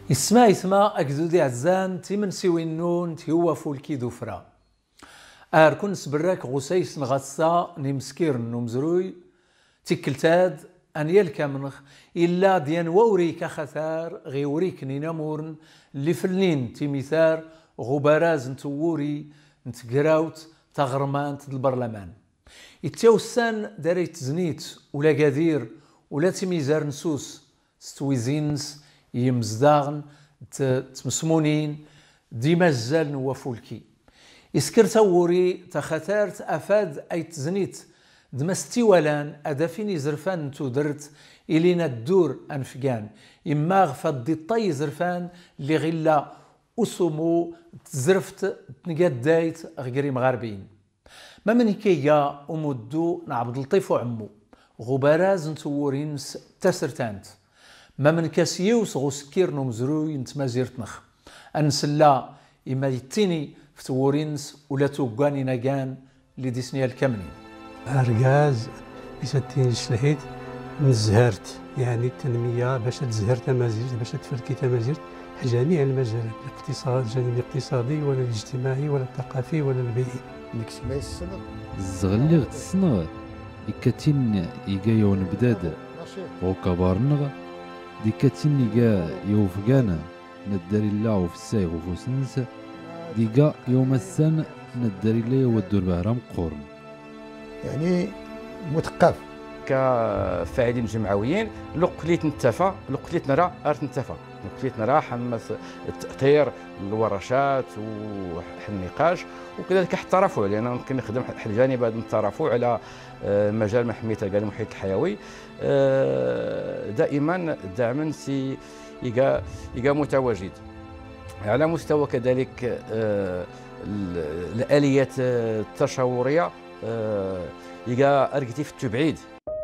يسمى أكدودي عزان تيمن سيوي النون تيوا فولكي دوفرا كون سبراك غسيس نغسا نمسكير نمزروي تيكلتاد أن يلكا منخ إلا ديان ووريك خثار غيوريك نينامورن اللي فلنين تيميثار غبراز نتوري نتقراوت تغرمان البرلمان التوسان داريت زنيت ولا قادير ولا تيميزار نسوس ستويزينس يمزداغن تمسمونين ديما الزال نوافولكي يسكر توري تخثارت أفاد أي تزنيت دمستي ولان أدافيني زرفان تودرت إلينا الدور أنفقان إما غفضي طي زرفان اللي غلا أسمو تزرفت تنقاد دايت غيري مغاربين ما من كيا أمدو نعبد لطيف وعمو غبراز نتورين تسرتانت ما من كاسيوس غسكير نمزروي نتمازيرت نخ أنسلا إما يتيني فتورينس ولا توقاني ناقان اللي ديسنيا الكامنين أرقاز بيستين شلهيت من الزهرت يعني التنمية باش تزهر تمازيرت باش تفلكي تمازيرت جميع المجالات الاقتصاد الجانب الاقتصادي ولا الاجتماعي ولا الثقافي ولا البيئي ديكس ما يسنغ الزغليغ تسنغ إكاتين إيقا يون بداد وكبارنغ ديكاتين إيقا يوفقانا نداري الله وفي السايغ وفوسنس ديقا يوم السن نداري الله يودور بهرام قورن يعني مثقف كفاعلين جمعويين لقليت نتفا لقليت نرى ارت نتفا لقليت نرى حمس التأطير الورشات والنقاش وكذلك الترافع لان ممكن نخدم الجانب هذا الترافع على مجال محميه المحيط الحيوي دائما دعما سي يقا متواجد على مستوى كذلك الآليات التشاوريه يقا ارقتي في التبعيد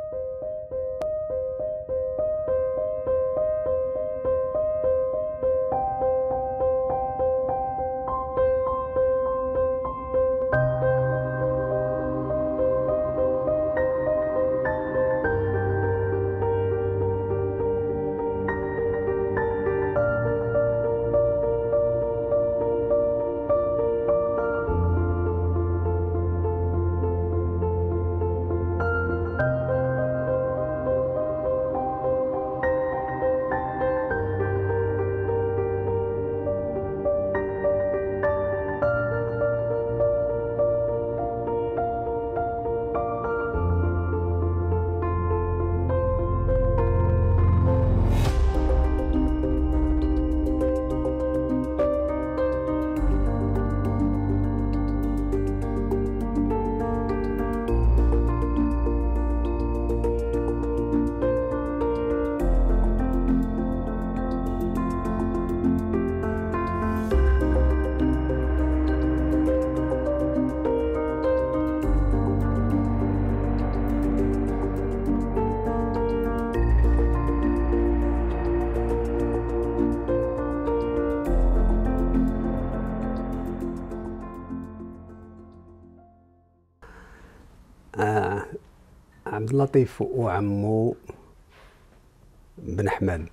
عبد اللطيف وعمو بن حماد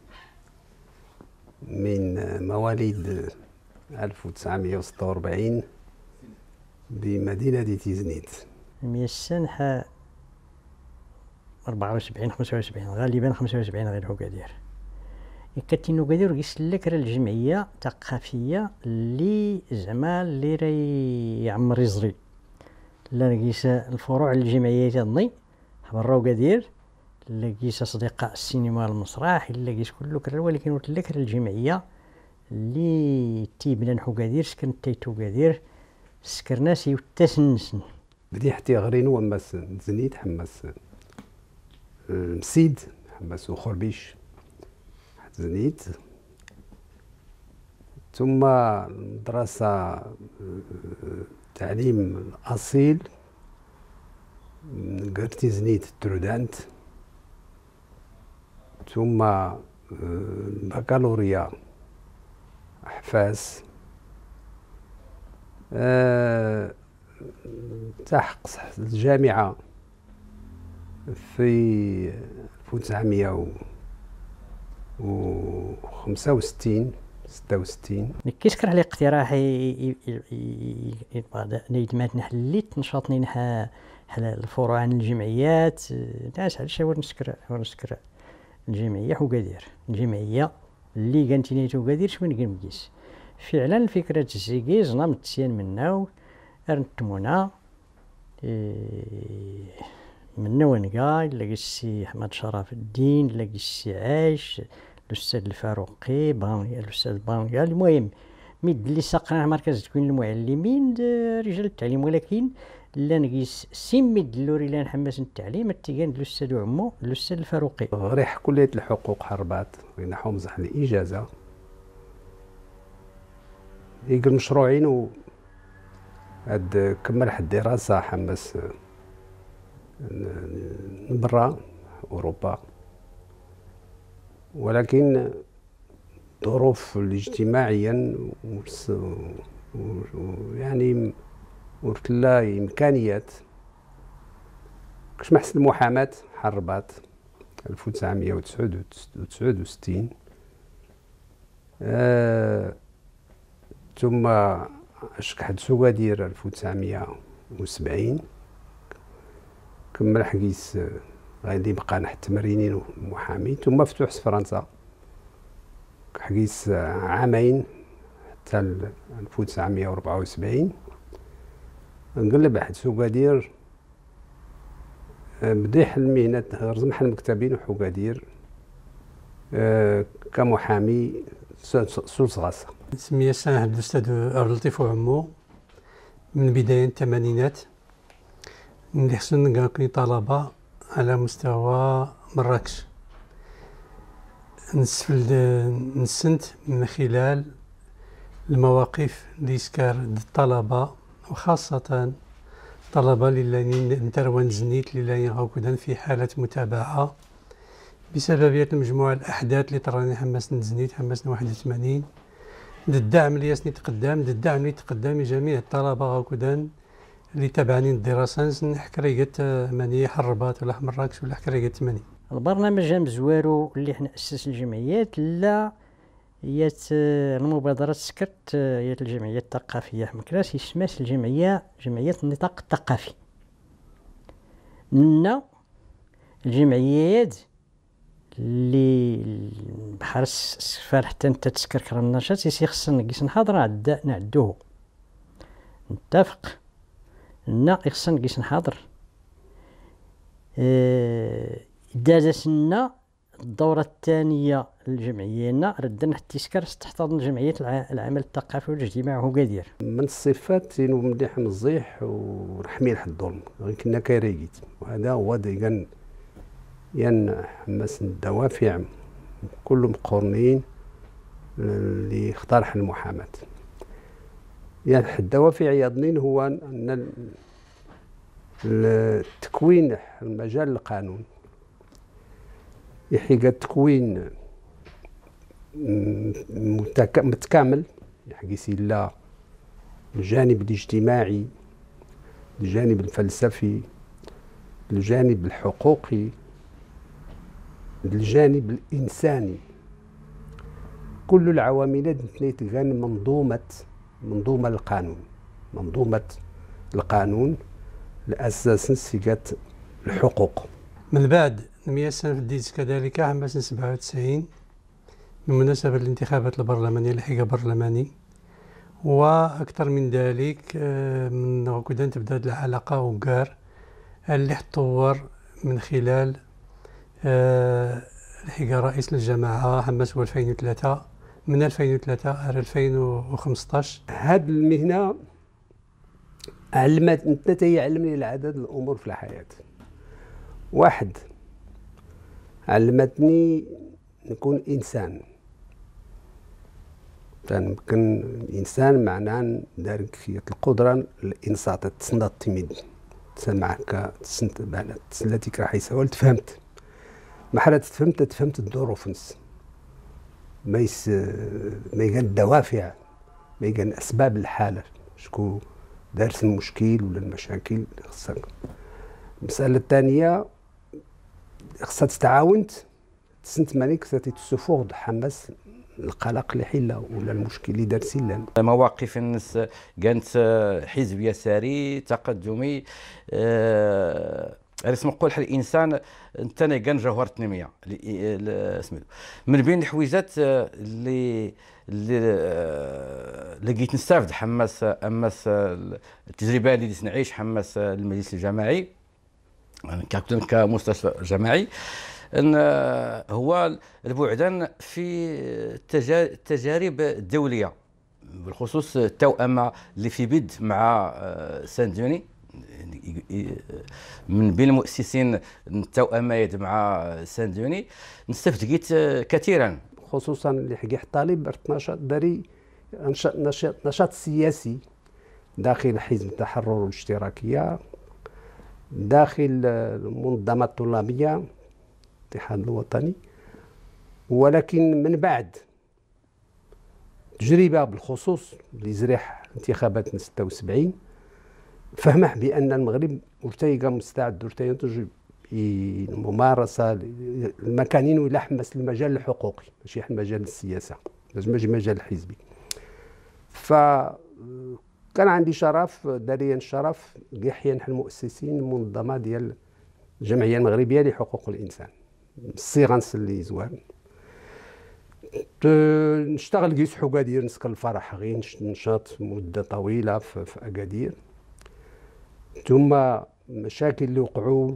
من مواليد 1946 بمدينة تيزنيت. السنة 74 75 غالبا 75 غير هكادير. كاتينو قادر يسلك الجمعية ثقافية اللي زعما اللي راهي يعمر يزري. لقيس الفروع الجمعية تنظي حبراو قدير لقيس أصدقاء السينما المسرح لقيس كله كرر ولكن وتلك الجمعية اللي تيبنا نحو قدير سكن تيتو قدير سكرناسي وتسنسن بدي حتي غرين ومس زنيت حمس مسيد حمس وخربيش زنيت ثم دراسة تعليم الأصيل قرتي زنيت ترودانت ثم بكالوريا حفاس تحق الجامعة في 1900 و65 66. كيسكر على اقتراح نيدمات نحليت نشاطني على الفروع عن الجمعيات ناس على شي ونسكر الجمعيه وقادير الجمعيه اللي كانت نيتو قادير شوين كنمكيس فعلا الفكره الزيكيز نمت سيان منها ارنتمونا من ونقا لقى السي احمد شرف الدين لقى السي عايش الاستاذ الفاروقي الاستاذ بانغا. المهم مد اللي ساقنا مركز تكوين المعلمين رجال التعليم، ولكن لا نقيس سيمد اللوري لا نحمس التعليم التيجان الاستاذ عمو الاستاذ الفاروقي. ريح كلية الحقوق حربات نحو مزح الإجازة يقل مشروعين و هاد كمل حد الدراسة حمس برا أوروبا، ولكن ظروف الاجتماعيا يعني ورتلا إمكانيات كش محسن المحاماة حربات 1969 ثم شكحت سوادير 1970 كمل حقيس غادي بقى نحت تمرينين ومحامي، ثم فتوح فرنسا حقيس عامين حتى 1974 نقلب واحد سوقادير بديح المهنة رزمح المكتبين وحقادير كمحامي سلس غاصة. سمية سنة الأستاذ عبد اللطيف وعمو من بداية الثمانينات اللي خصنا كاين طلبة على مستوى مراكش نسنت من خلال المواقف اللي سكار الطلبة وخاصة طلبة اللي نتروان زنيت اللي غاكودان في حالة متابعة بسبب مجموعة الأحداث اللي طراني حمسنا زنيت حمسنا 81 الدعم اللي ياسني تقدم الدعم اللي تقدم لجميع الطلبة غاكودان اللي تابعاني الدراسة حكريقة مانية حربات ولا مراكش ولا حكريقة 80. البرنامج جام زوارو اللي حنا أسس الجمعيات لا يات المبادرة سكرت يات الجمعية الثقافية حمكراس يسماس الجمعية جمعية النطاق الثقافي. لنا الجمعيات اللي بحال السفار حتى انت تسكر النشاط يسي خصنا نقيس نحاضر نعدوه نتفق لنا خصنا نقيس نحاضر دازنا الدورة الثانية للجمعية ردنا التذكار تحتضن جمعية العمل الثقافي والاجتماعي هو قادير. من الصفات انه مليح مزيح ورحمي لحد الظلم غير كنا كاريكيت، وهذا هو ديجان ين حماس الدوافع كلهم مقرنين اللي اختارح المحاماة. يعني الدوافع يظنين هو ان التكوين المجال القانون يحيق تكوين متكامل يحقيسي لا الجانب الاجتماعي الجانب الفلسفي الجانب الحقوقي الجانب الإنساني، كل العوامل تكون منظومة القانون الأساس نسيقات الحقوق. من بعد نمياسن في الديس كذلك عام 97 بمناسبة الانتخابات البرلمانية الحقيقة برلماني، وأكثر من ذلك من غكودان تبدأ العلاقة وقار اللي تطور من خلال الحقيقة رئيس الجماعة حماس 2003 من 2003 إلى 2015. هذه المهنة علمني العدد الأمور في الحياة. واحد، علمتني نكون إنسان، يمكن إنسان معناه دارك القدرة الإنصات تسنى التميد تسمعك تسنت بالك تسلتك راح يسوال تفهمت ما حرات تفهمت الظروف نس ما يقال الدوافع ما يقال أسباب الحالة شكون دارس المشكل ولا المشاكل خصك. المسألة الثانية خصها تتعاونت تسنت مالك ستي تسفوغ حماس القلق اللي حله ولا المشكل اللي دار سلان. مواقف الناس كانت حزب يساري تقدمي رسم نقول حال الانسان انت كان جوهر التنميه سميتو من بين الحويجات اللي لقيت نستافد حماس التجربه اللي نعيش حماس المجلس الجماعي كمستشفى جماعي ان هو البعدان في التجارب الدوليه بالخصوص التوأمه اللي في بد مع سان دوني من بين المؤسسين التوأمه مع سان دوني نستفدت كثيرا خصوصا اللي حكي الطالب نشاط داري نشاط سياسي داخل حزب التحرر والاشتراكيه داخل المنظمات الطلابيه الاتحاد الوطني، ولكن من بعد تجربه بالخصوص لزريح انتخابات 76 فهمح بان المغرب ارتيق مستعد ارتينتج الممارسه المكانين ولا حمس المجال الحقوقي ماشي المجال السياسه ماشي المجال الحزبي. فكان عندي شرف داريا الشرف كاحيان المؤسسين المنظمه ديال الجمعيه المغربيه لحقوق الانسان الصيغه نسلي زوان نشتغل كيس حكادير نسكن الفرح غير نشاط مده طويله في اكادير، ثم مشاكل اللي وقعوا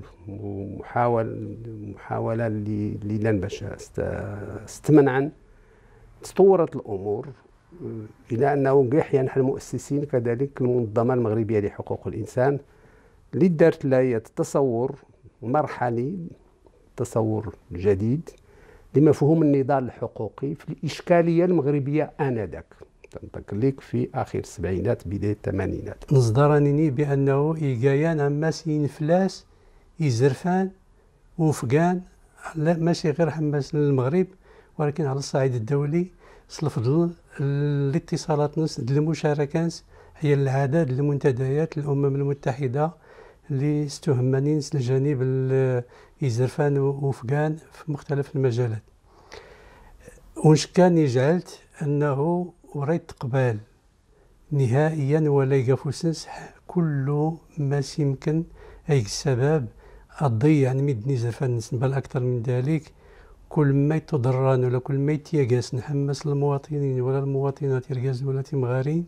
ومحاوله اللي لان باش استمنعا تطورت الامور الى انه احيانا المؤسسين كذلك المنظمه المغربيه لحقوق الانسان اللي دارت لها تصور مرحلي تصور جديد لمفهوم النضال الحقوقي في الاشكاليه المغربيه انذاك تنطق في اخر السبعينات بدايه الثمانينات. نصدرني بانه يجايان عماس ينفلاس يزرفان وفقان لا ماشي غير حماس للمغرب ولكن على الصعيد الدولي الفضل الاتصالات نص المشاركات هي العدد المنتديات الامم المتحده اللي استهمنين الجانب يزرفان وفقان في مختلف المجالات. وش كان يجعلت انه وريت قبال نهائيا ولا يقفوسنس كل ما يمكن اي السبب الضيع يعني مدني زرفان بل اكثر من ذلك كل ما يتضران ولا كل ما يتيقاس نحمس المواطنين ولا المواطنات يرقاز ولا تمغارين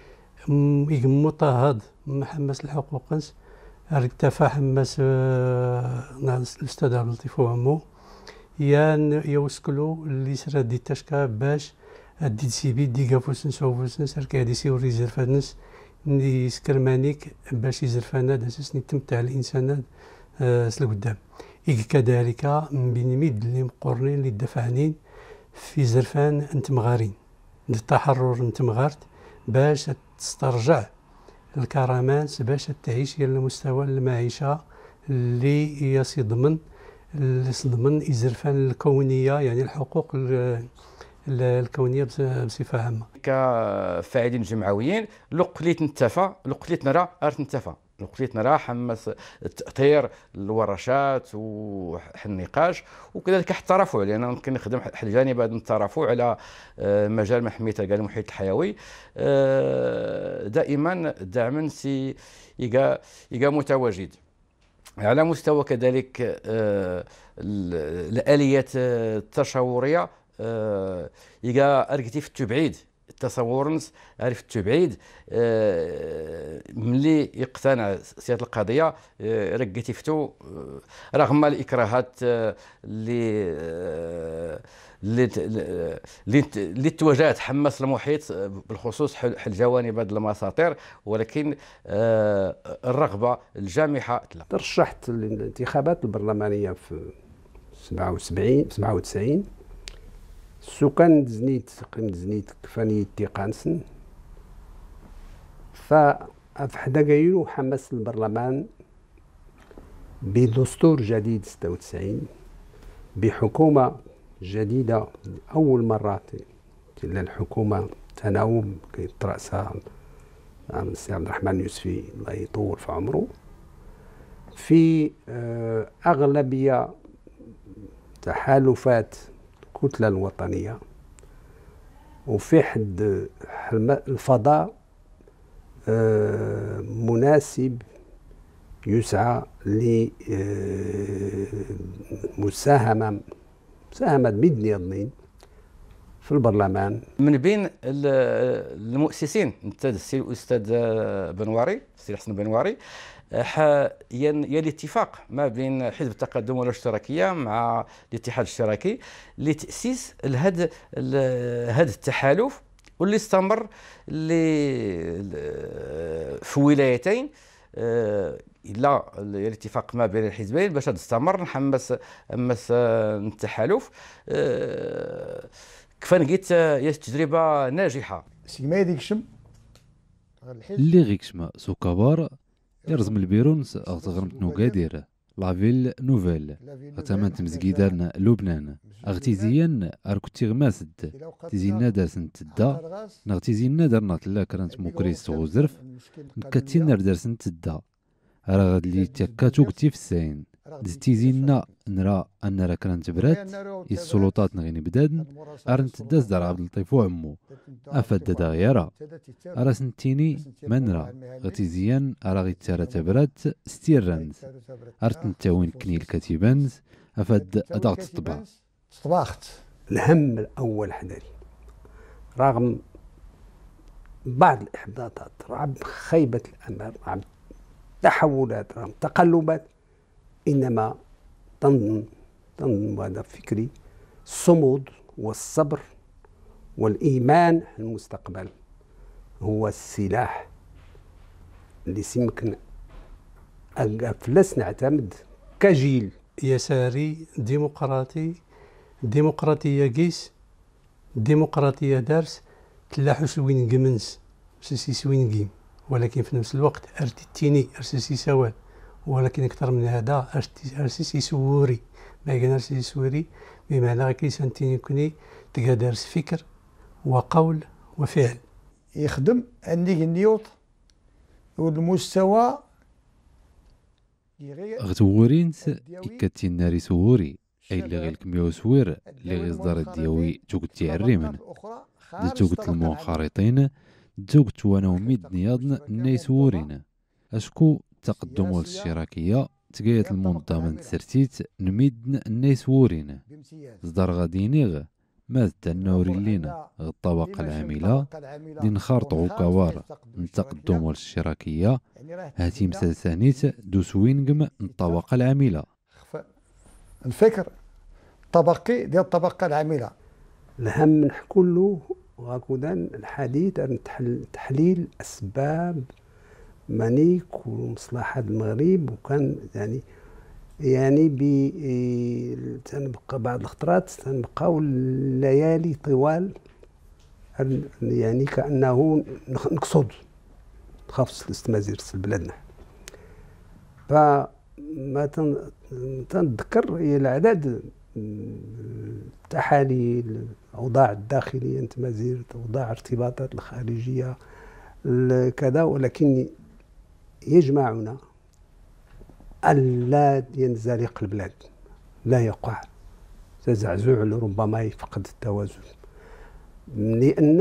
مضطهد محمس الحقوق ارتفع حماس الاستاذ عبد اللطيف وعمو يوسكلو اللي سرا دي تشكا باش دي سيبي دي قافوسن سوفوسن سركا دي سي وريزرفانس ندي سكرمانيك باش يزرفانا داسس نتمتع الانسان سلقدام كذلك من بين ميد اللي مقرنين اللي دفعنين في زرفان انتمغارين التحرر انتمغارت باش تسترجع الكرامات باش تعيش الى مستوى المعيشه اللي يصدمن إزرفان الكونيه يعني الحقوق الكونيه بصفه عامه. كفاعلين جمعويين لقليت نتفا لقليت نرى ارت نتفا لقليت نرى حمس تطهير الورشات والنقاش وكذلك حتى الترافع لان ممكن نخدم الجانب هذا الترافع على مجال محميه المحيط الحيوي دائما دعما يلقى متواجد على مستوى كذلك الاليات التشاوريه يلقى اركتي في التبعيد التصورنس عارف التبعيد ملي يقتنع سياده القضيه رقتي فتو رغم الاكراهات اللي تواجهت حماس المحيط بالخصوص حل جوانب هذه المساطير ولكن الرغبه الجامحه ترشحت للانتخابات البرلمانيه في 97 سكان زنيت كفاني تيقانسن فحدا قايلو حماس البرلمان بدستور جديد 96 بحكومة جديدة أول مرة تلا الحكومة تناوب كيترأسها السي عبد الرحمن اليوسفي الله يطول في عمره في أغلبية تحالفات الكتلة الوطنية، وفي حد الفضاء مناسب يسعى لمساهمة مدنية ضمن في البرلمان. من بين المؤسسين انت السي الاستاذ بنواري، السي حسن بنواري، يا الاتفاق ما بين حزب التقدم والاشتراكيه مع الاتحاد الاشتراكي لتاسيس هذا التحالف، واللي استمر في ولايتين الا الاتفاق ما بين الحزبين باش تستمر نحمس التحالف. كيف لقيت هي تجربه ناجحه؟ سيما يديكشم اللي غيكشما سو كبار يرزم البيرونس اغتغرمت نوغادير لافيل نوفيل غتامنت مزكيدان لبنان اغتيزيان اركتي غماسد تيزينا دار سنتدا نغتيزينا دار نطلا كرانت موكريس غوزرف نكاتين دار سنتدا راه غاد لي تكاتو كتي في الساين دزتيزينا نرى ان راه كرانت برات السلطات نغيني بدادن ارنت داز دار عبد اللطيف وعمو افاد دغيرا راه سنتيني منرا غتيزيان راه غيتارا تبرات ستيرانز ارتن تاوين كنيل كاتيبانز افاد ضغط الطبع طباخت. الهم الاول حداري رغم بعض الاحباطات، رغم خيبه الامل، رغم تحولات، رغم تقلبات، انما تنظم هذا فكري الصمود والصبر والايمان في المستقبل هو السلاح اللي يمكن فلاس نعتمد كجيل يساري ديمقراطي، ديمقراطية قيس، ديمقراطية دارس تلاحوش وين قمنس سيسي وين قيم، ولكن في نفس الوقت ارتيتيني ارسيسي سوال، ولكن اكثر من هذا ارسيسي سوري، ما يقال ارسيسي سوري بمعنى غير سنتيني كوني تلقى دارس فكر وقول وفعل يخدم عندي النيوط والمستوى غتورينس إكاتين ناري سوري أي اللي غير الكميو سوير اللي غير صدر الدياوي توقتي عريمن دي توقت المنخرطين توقت وانا وميد نياضن ناي سورين أشكو تقدم الاشتراكية تقايت المنظمة تسرتيت نميدن ناي سورين صدر غادينيغ ماذ تنوري لينا الطبقة العاملة دي نخارطو كوار التقدم والاشتراكية هاتي مسلسانيت دوسوينغم الطبقة العاملة. الفكر طبقي ديال الطبقة العاملة الهم نحكوا له وهكذا الحديث عن تحليل أسباب منيك ومصلحة المغرب، وكان يعني تنبقى بعض الخطرات تنبقاو الليالي طوال يعني كأنه نقصد نخاف الاستمازير بلادنا. فما تنذكر هي العدد التحاليل، الأوضاع الداخلية التمازير، أوضاع ارتباطات الخارجية كذا، ولكن يجمعنا ألا ينزلق البلاد، لا يقع تزعزع ربما يفقد التوازن، لأن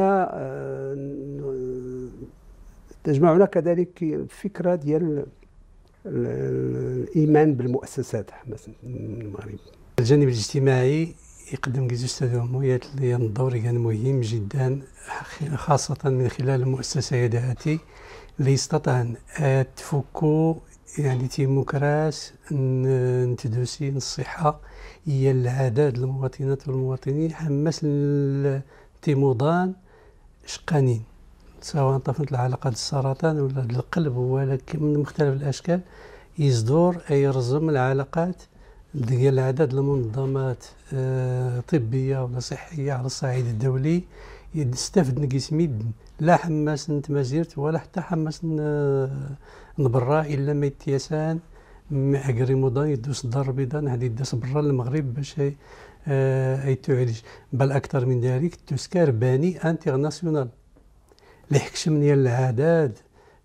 تجمعنا كذلك الفكرة ديال الإيمان بالمؤسسات مثلا المغرب. الجانب الاجتماعي يقدم أستاذ عمويات اللي الدور كان مهم جدا، خاصة من خلال المؤسسة يداتي اللي استطاع أن تفكو يعني تيموكراس نتدوسي الصحة هي العدد المواطنات والمواطنين حمس التيموضان شقانين، سواء طفلت العلاقات السرطان ولا القلب ولكن من مختلف الأشكال يصدر أي يرزم العلاقات ديال العدد المنظمات طبية ولا صحية على الصعيد الدولي يستفد نقيس ميد لا حماس نتمازيرت ولا حتى حماس نبرا الا ما يتياسان معقري موضان يدوس الدار البيضاء هذه يدوس برا المغرب باش اي تعالج، بل اكثر من ذلك تسكر باني انترناسيونال اللي حكشم ديال العدد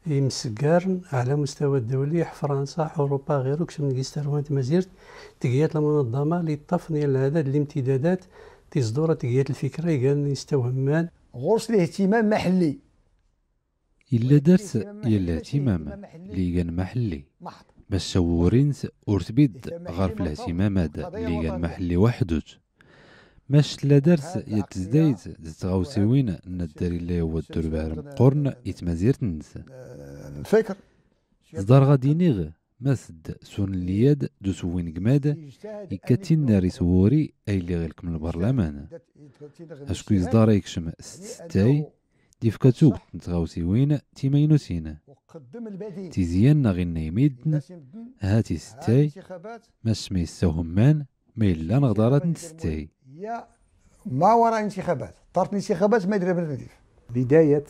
يمسكارن على مستوى الدولي فرنسا اوروبا غيره كش من كيستروان تمازيرت تقيات المنظمه اللي طفن ديال هذا الامتدادات تصدر تقيات الفكره قال يستوهمان غرس الاهتمام محلي إلا درس يلا الاهتمام اللي كان محلي محض باش شورينس ورتبيد غير في الاهتمام هذا اللي كان محلي وحده ماش لا درس يتزدايد تغاوسيوين ان الدري اللي هو الدور بهرم قرن يتمازيرت ننسى الفكر صدار غادي نيغ مسد سون الياد دو سوين قماد يكاتين ناري سوري اي اللي غيرك من البرلمان اشكو يصدار يكشم ستاي ديفكاتوك نتغاوسيوين تيمينوسين تيزيان غي نيميدن هاتي ستاي ماش ما يستوهمان ما إلا نغدارات نتستاي يا ما وراء انتخابات طارت انتخابات ما يدري بالنتيجة بداية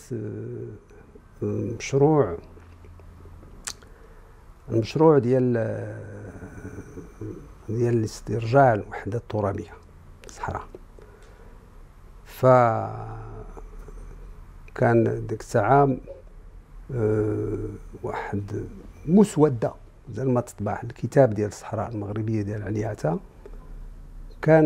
المشروع ديال استرجاع الوحدة الترابية في الصحراء. فكان ديك الساعة واحد مسودة زي ما تطبع الكتاب ديال الصحراء المغربية ديال علياتا، كان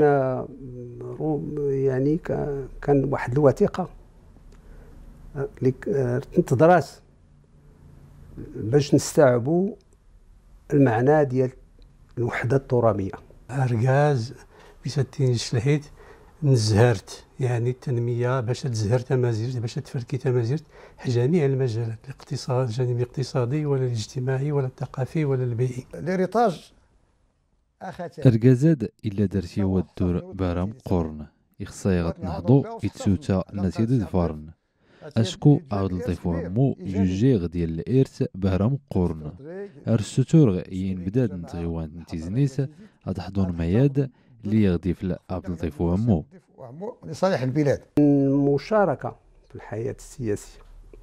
يعني كان واحد الوثيقة اللي تدرس باش نستوعبوا المعنى ديال الوحدة الترابية. أركاز بيستين شلحيت نزهرت يعني التنمية باش تزهر تمازيرت باش تفركي تمازيرت جميع المجالات، الاقتصاد الجانب الاقتصادي ولا الاجتماعي ولا الثقافي ولا البيئي. ليريتاج أركازاد إلا درتي هو الدور بارام قرن يخصا غتنهضو يتسوتا الناس يدد فارن أشكو عاود لطيفوها مو جوجيغ ديال الإرث بهرام قرن أرسوتور ينبداد نتغيوان نتيزنيس أتحضون مياد اللي يغدي في عبد لطيفوها مو لصالح البلاد. المشاركة في الحياة السياسية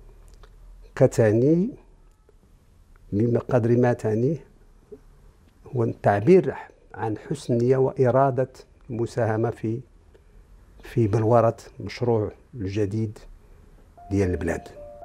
كتعني بقدر ما تعنيه هو التعبير عن حسن النية وإرادة المساهمة في بلورة مشروع الجديد ديال البلاد.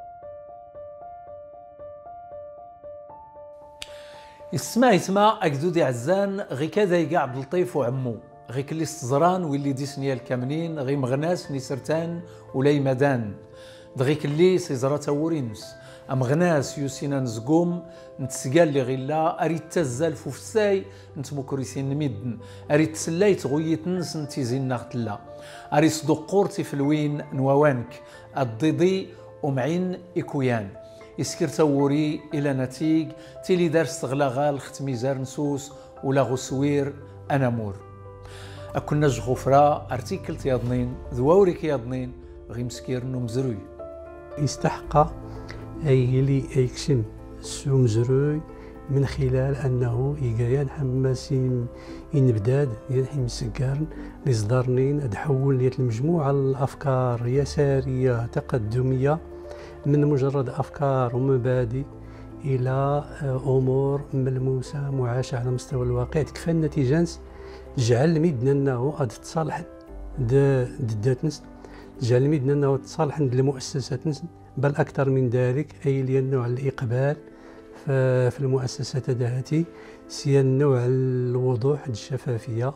يسمع أكدودي عزان غي كذا يقع عبد اللطيف وعمو غي كلي استزران واللي دي سنيا الكامنين غي مغناس نيسرتان ولاي مدان دغي كلي سيزرا تاورينس أم غناس يوسينا نزقوم نتسقال لي غلا أريد تزال فوفساي نتمكريسين نميدن أريد تسلاي تغويت نس نتيزين نغتلا أريد صدقورتي في الوين نواوانك الضيضي ومعين إكويان يسكر توري إلى نتيج تيلي درس غلاغال ختميزار نسوس ولا غسوير أنامور أكون نج غفرة أرتيكل تياضنين ذواوري كياضنين غي مسكير نمزروي يستحق أيلي أيكشن سومزروي من خلال أنه يقايان حماسين ينبداد ينحي مسكارن لصدرنين أدحول نيت المجموعة الأفكار يسارية تقدمية من مجرد أفكار ومبادئ إلى أمور ملموسة معاشة على مستوى الواقع تكفى النتيجة جعل ميدنا أنه قد تصالح ضدات نس جعل ميدنا أنه تصالح المؤسسات نس بل أكثر من ذلك أي لأنه على الإقبال في المؤسسات ذاتي سي النوع الوضوح الشفافية.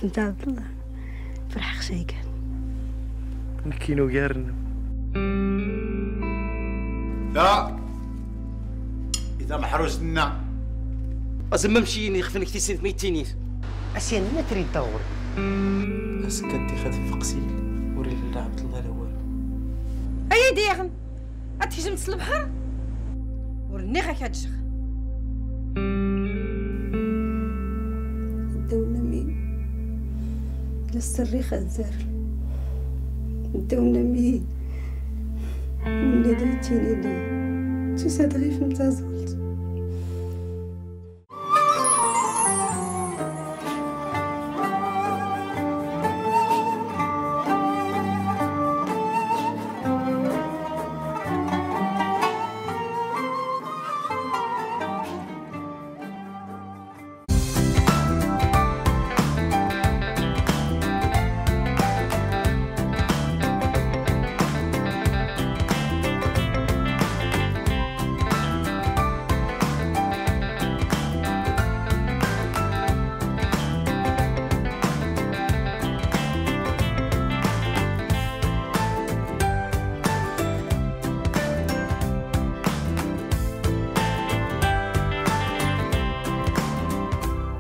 نتا عبد الله فرح خشايكان نكينو قارنا لا اذا محروسنا ازم مشيني خفن كتي سنت ميتيني اسيان ما تريد تغور اسكتي خاف فقسيل وري لا عبد الله الاول اي ديغن اتهجمت البحر ورني غاك هادشغ الدولة مين للسري خزار الدولة مين ولادي تيني لا تساد غير في متازم